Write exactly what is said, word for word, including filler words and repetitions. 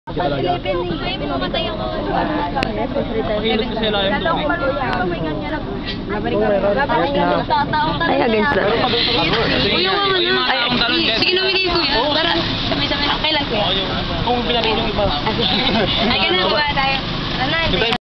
eleven eh. May mamatay ako. Hilot kasi lang yung tubig. Ay, against that. Uy, yung mga na. Sige na, bigay ko yan. Para sabay-sabay lang. Kailan ko yan? Kung pinapin yung iba. Ay, ganun ba tayo? Ano,